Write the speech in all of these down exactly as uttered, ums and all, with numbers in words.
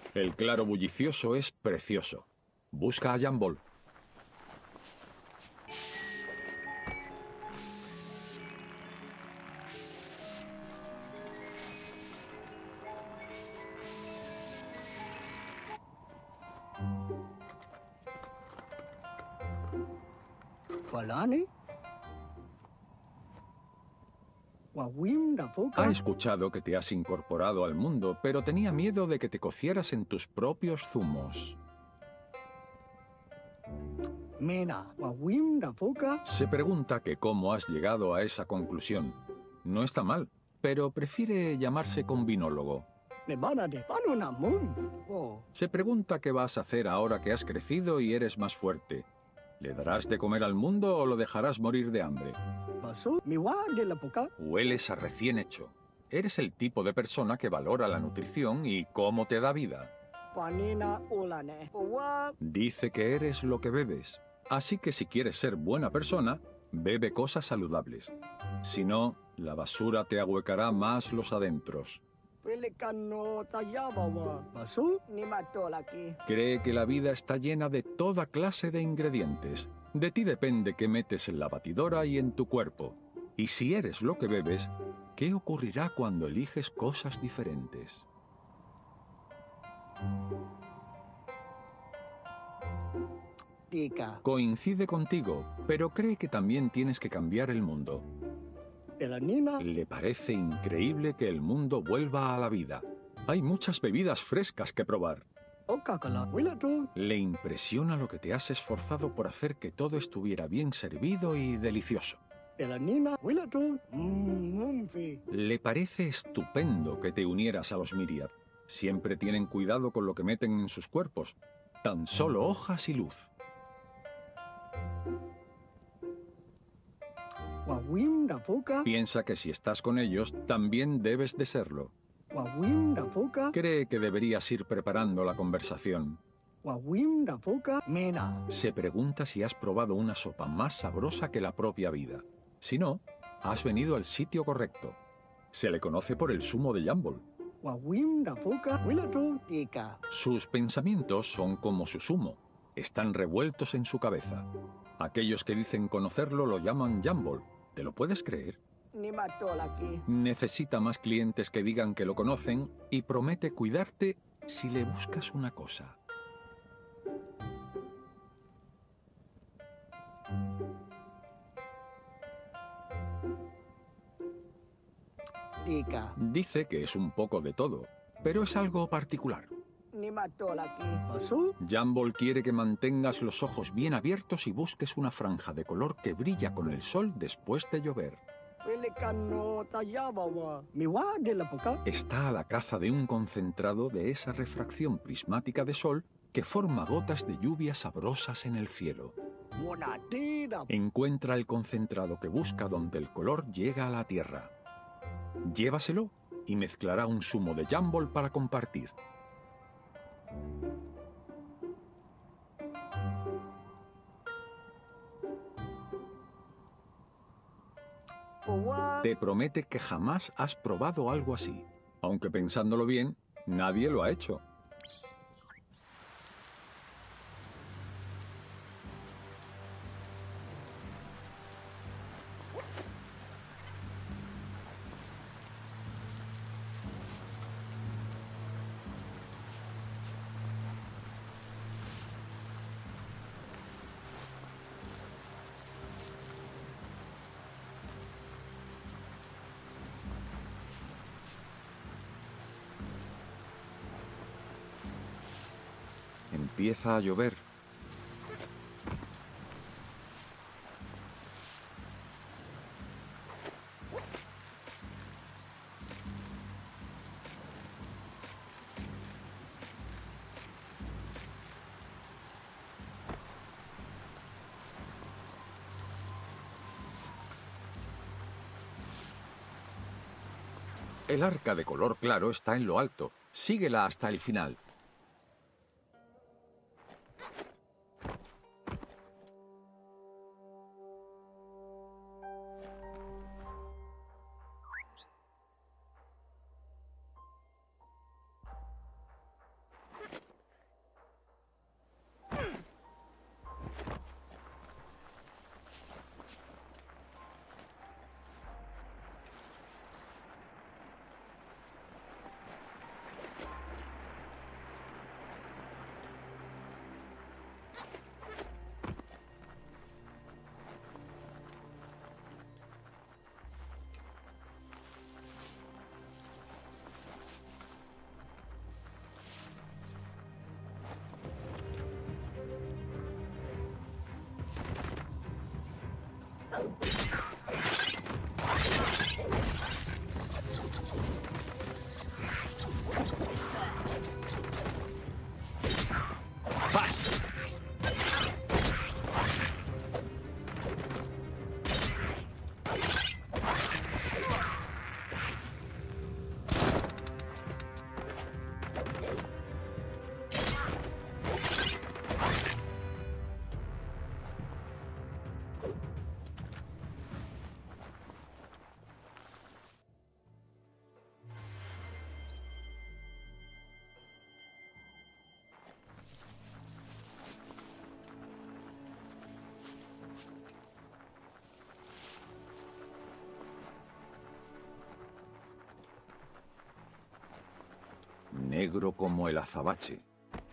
El claro bullicioso es precioso. Busca a Jumble. Walani? Wawim da Ha foca? escuchado que te has incorporado al mundo, pero tenía miedo de que te cocieras en tus propios zumos. Mena, wawim da foca? Se pregunta que cómo has llegado a esa conclusión. No está mal, pero prefiere llamarse combinólogo. Ne bana de pano na mun. Oh, Se pregunta qué vas a hacer ahora que has crecido y eres más fuerte. ¿Le darás de comer al mundo o lo dejarás morir de hambre? baso, mi wa de la poca? Hueles a recién hecho. Eres el tipo de persona que valora la nutrición y cómo te da vida. Panina olane. Owa, Dice que eres lo que bebes. Así que si quieres ser buena persona, bebe cosas saludables. Si no, la basura te ahuecará más los adentros. pelecano tayaba wa. Baso, ni mato laki. Cree que la vida está llena de toda clase de ingredientes. De ti depende qué metes en la batidora y en tu cuerpo. Y si eres lo que bebes, ¿qué ocurrirá cuando eliges cosas diferentes? Tika, Coincide contigo, pero cree que también tienes que cambiar el mundo. pelanina, Le parece increíble que el mundo vuelva a la vida. Hay muchas bebidas frescas que probar. okakala, wilato, Le impresiona lo que te has esforzado por hacer que todo estuviera bien servido y delicioso. pelanina, wilato, mmm, mumfi. Le parece estupendo que te unieras a los Myriad. Siempre tienen cuidado con lo que meten en sus cuerpos. Tan solo hojas y luz. Wawim da foca? Piensa que si estás con ellos, también debes de serlo. Wawim da foca? Cree que deberías ir preparando la conversación. Wawim da foca? Mena. Se pregunta si has probado una sopa más sabrosa que la propia vida. Si no, has venido al sitio correcto. Se le conoce por el zumo de Jumble. Wawim da foca? Wilato, tika. Sus pensamientos son como su zumo. Están revueltos en su cabeza. Aquellos que dicen conocerlo lo llaman Jumble. ¿Te lo puedes creer? Ni mato laki. Necesita más clientes que digan que lo conocen y promete cuidarte si le buscas una cosa. Tika. Dice que es un poco de todo, pero es algo particular. Ni mato laki. Baso? Jumble quiere que mantengas los ojos bien abiertos y busques una franja de color que brilla con el sol después de llover. Pelecano tayaba wa. Mi wa de la poca? Está a la caza de un concentrado de esa refracción prismática de sol que forma gotas de lluvia sabrosas en el cielo. Monatira. Encuentra el concentrado que busca donde el color llega a la tierra. Llévaselo y mezclará un zumo de Jumble para compartir. Owa. Te promete que jamás has probado algo así. Aunque pensándolo bien, nadie lo ha hecho. Empieza a llover. El arca de color claro está en lo alto. Síguela hasta el final. negro como el azabache.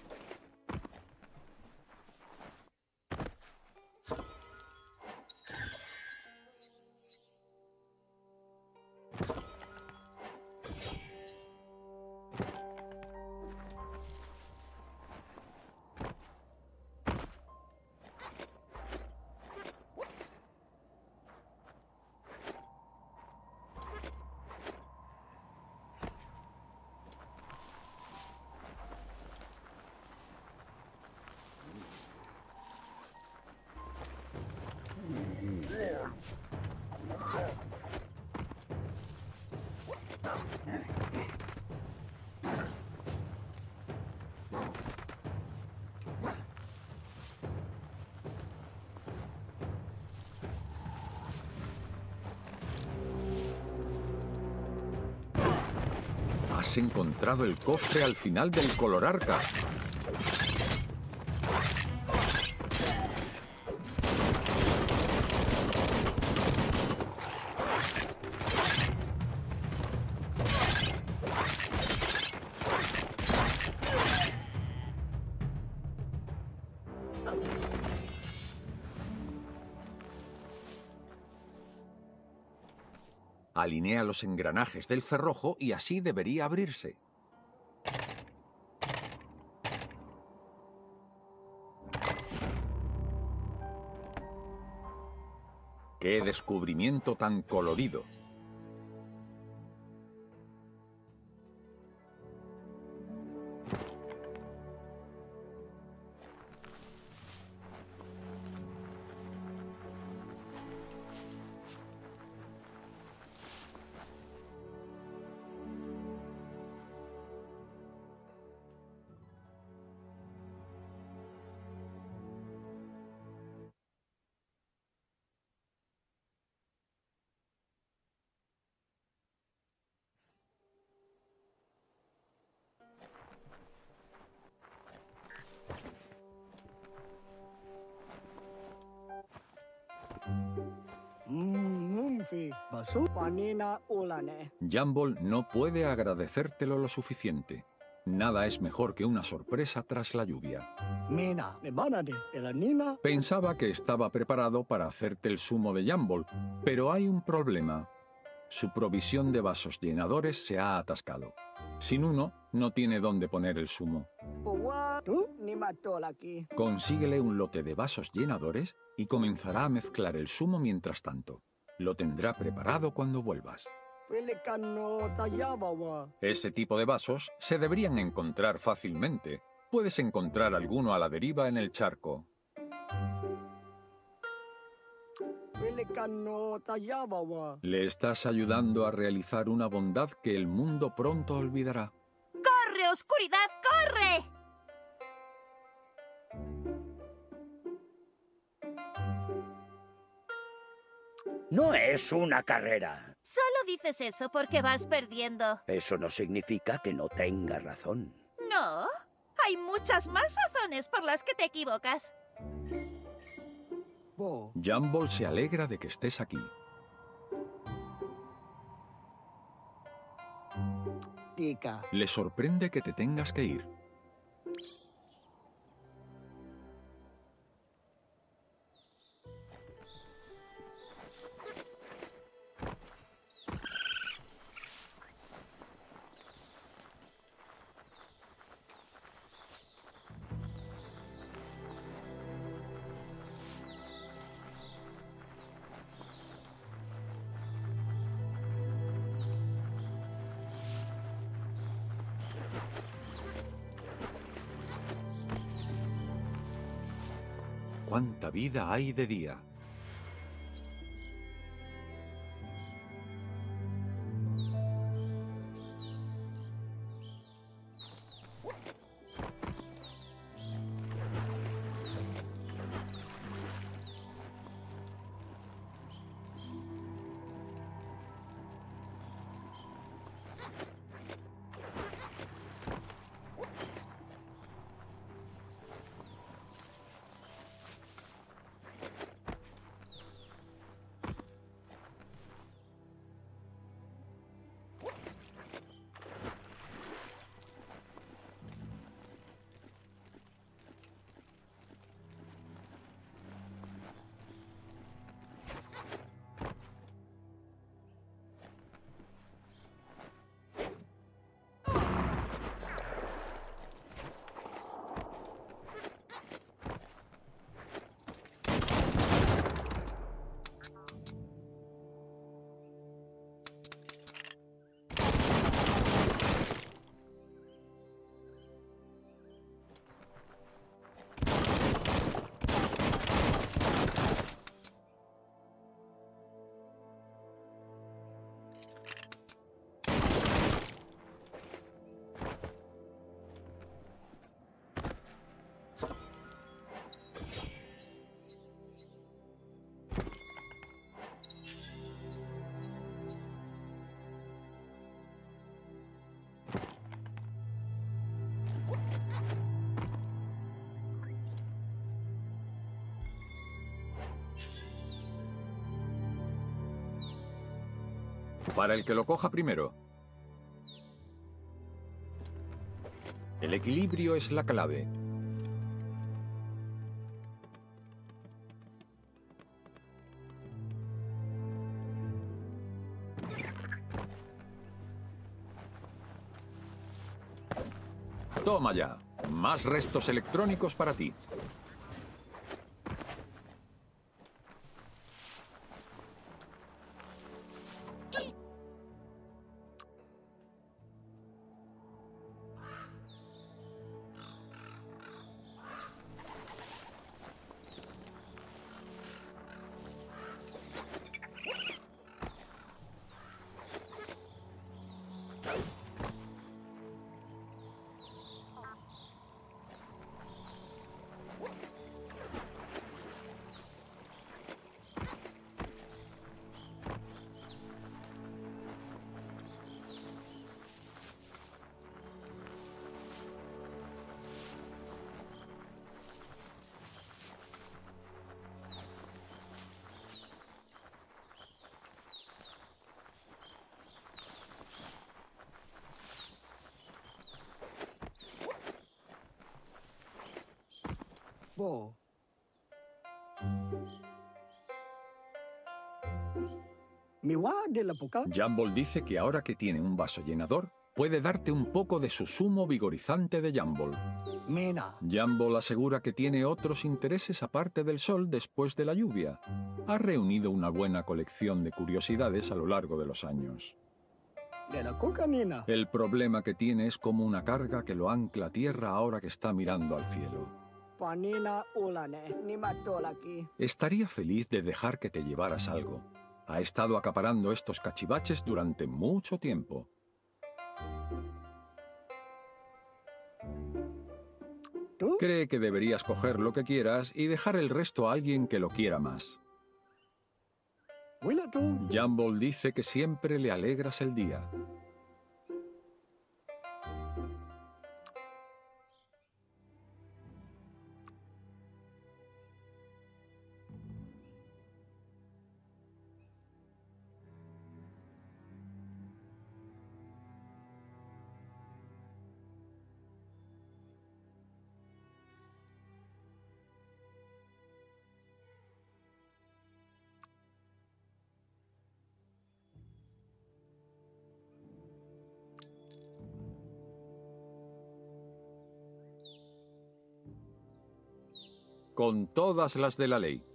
Has encontrado el cofre al final del Colorarca. Alinea los engranajes del cerrojo y así debería abrirse. ¡Qué descubrimiento tan colorido! Jumble no puede agradecértelo lo suficiente. Nada es mejor que una sorpresa tras la lluvia. Pensaba que estaba preparado para hacerte el zumo de Jumble, pero hay un problema. Su provisión de vasos llenadores se ha atascado. Sin uno, no tiene dónde poner el zumo. Consíguele un lote de vasos llenadores y comenzará a mezclar el zumo mientras tanto. Lo tendrá preparado cuando vuelvas. Ese tipo de vasos se deberían encontrar fácilmente. Puedes encontrar alguno a la deriva en el charco. Le estás ayudando a realizar una bondad que el mundo pronto olvidará. ¡Corre, oscuridad, corre! No es una carrera. Solo dices eso porque vas perdiendo. Eso no significa que no tengas razón. No, hay muchas más razones por las que te equivocas. Jumble se alegra de que estés aquí. Le sorprende que te tengas que ir. ¡Cuánta vida hay de día! Para el que lo coja primero. El equilibrio es la clave. Toma ya. Más restos electrónicos para ti. Bo. Miwa de la poca. Jumble dice que ahora que tiene un vaso llenador, puede darte un poco de su zumo vigorizante de Jumble. Mena. Jumble asegura que tiene otros intereses aparte del sol después de la lluvia. Ha reunido una buena colección de curiosidades a lo largo de los años. De la coca, nena. El problema que tiene es como una carga que lo ancla a tierra ahora que está mirando al cielo. Panina ulane. Ni mató aquí. Estaría feliz de dejar que te llevaras algo. Ha estado acaparando estos cachivaches durante mucho tiempo. ¿Tú? Cree que deberías coger lo que quieras y dejar el resto a alguien que lo quiera más. Huela tú. Jumble dice que siempre le alegras el día. Con todas las de la ley.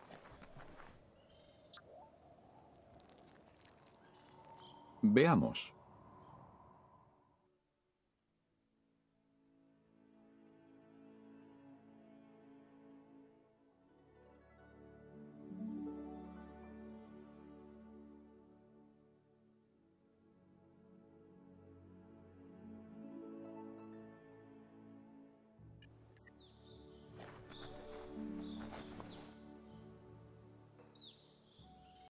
Veamos.